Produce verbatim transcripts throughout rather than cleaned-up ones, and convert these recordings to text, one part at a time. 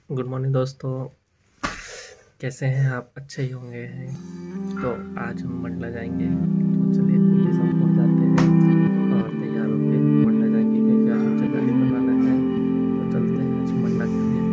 Good morning दोस्तों। कैसे हैं आप? अच्छे ही होंगे हैं। तो आज हम मंडला जाएंगे, तो चलिए जल्दी से हम पहुँच जाते हैं और तैयार होके मंडला जाएंगे क्योंकि आज मुझे गाड़ी बनवाना है। तो चलते हैं आज मंडला के लिए।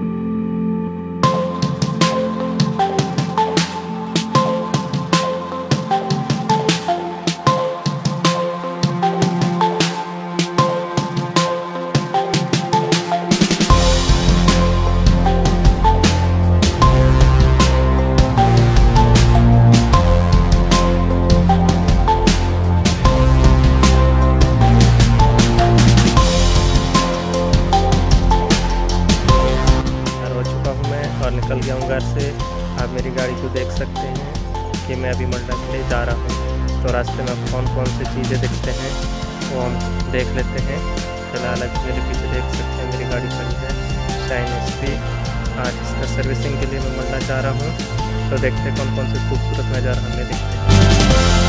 और निकल गया हूँ घर से। आप मेरी गाड़ी को देख सकते हैं कि मैं अभी मंडला के लिए जा रहा हूँ। तो रास्ते में कौन कौन सी चीज़ें दिखते हैं वो हम देख लेते हैं। फिलहाल अभी मेरे पीछे देख सकते हैं मेरी गाड़ी खड़ी है शाइन एस पी। आज इसका सर्विसिंग के लिए मैं मंडला जा रहा हूँ। तो देखते हैं कौन कौन से खूबसूरत नज़ारा हमें दिखते हैं।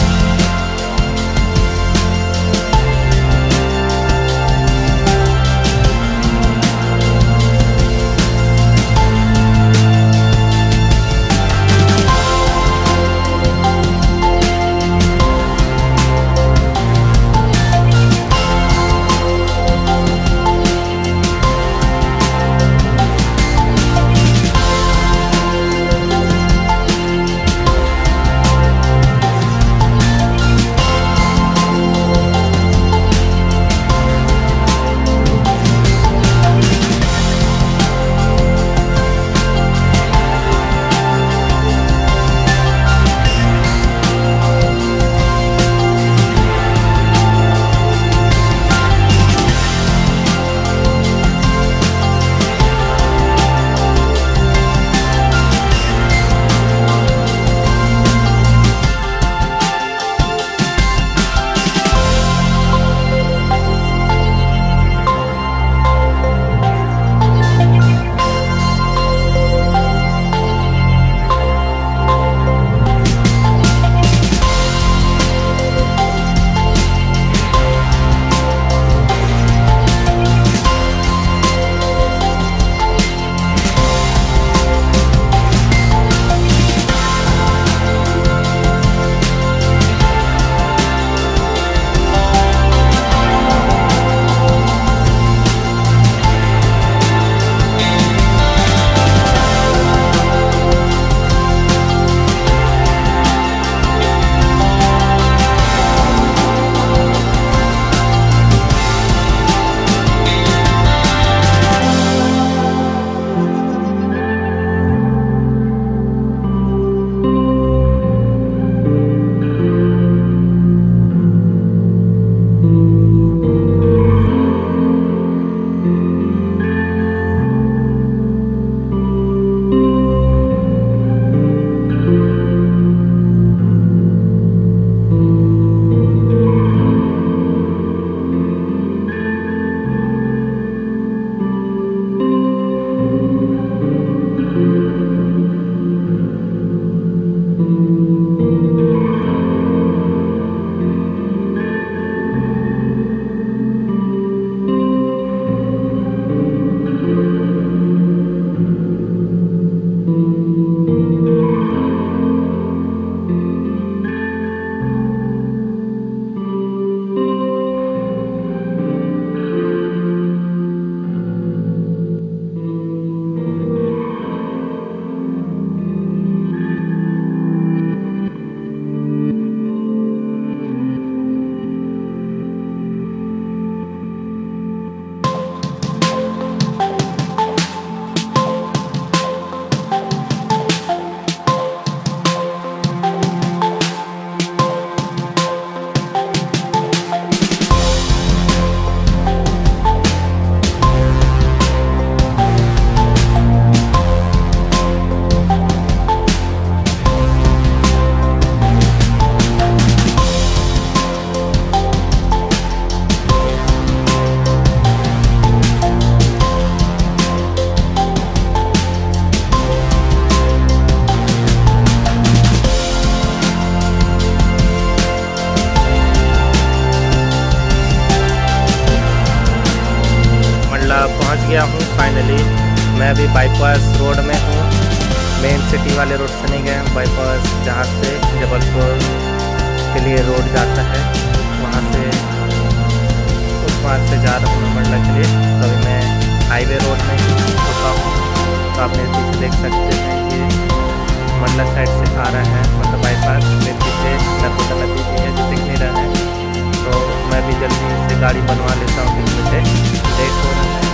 पहुंच गया हूँ फाइनली। मैं अभी बाईपास रोड में हूँ। मेन सिटी वाले रोड से नहीं गए, बाईपास जहाँ से जबलपुर के लिए रोड जाता है वहाँ से उस मार्ग से जा रहा हूँ मंडला के लिए। तो अभी मैं हाईवे रोड में रुका हूँ। तो आप मेरे पीछे देख सकते हैं कि मंडला साइड से आ रहा है, मतलब बाईपास। मेरे पीछे नर्मदा नदी भी है जो दिख नहीं रहा है। तो मैं भी जल्दी से गाड़ी बनवा लेता हूँ क्योंकि मुझे लेट हो रहा है।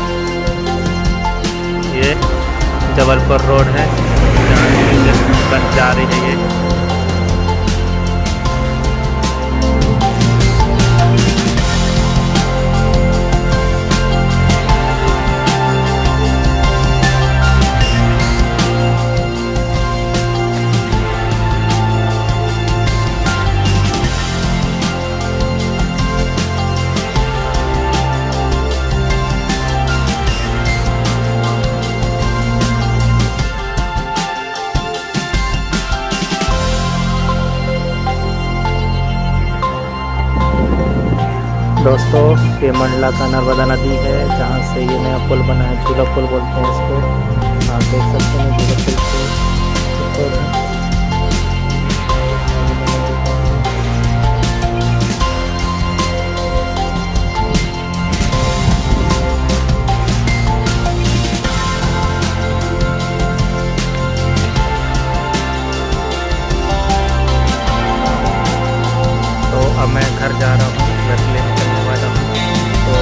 ये जबलपुर रोड है जहाँ से बस जा रही है। ये दोस्तों, ये मंडला का नर्मदा नदी है जहाँ से ये नया पुल बना है, झूला पुल बोलते हैं इसको। आप देख सकते हैं झूला पुल से तो अब मैं घर जा रहा हूँ, घर ले निकलने वाला हूँ। तो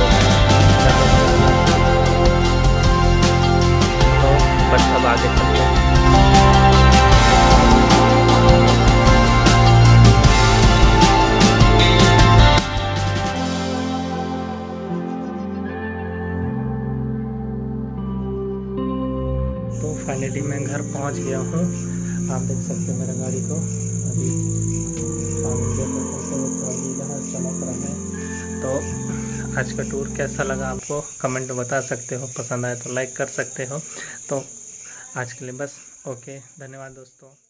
तो बस अब आगे चलते हैं। तो फाइनली मैं घर पहुँच गया हूँ। आप देख सकते हैं मेरा गाड़ी को अभी चमक रहा है। तो आज का टूर कैसा लगा आपको कमेंट में बता सकते हो, पसंद आए तो लाइक कर सकते हो। तो आज के लिए बस ओके, धन्यवाद दोस्तों।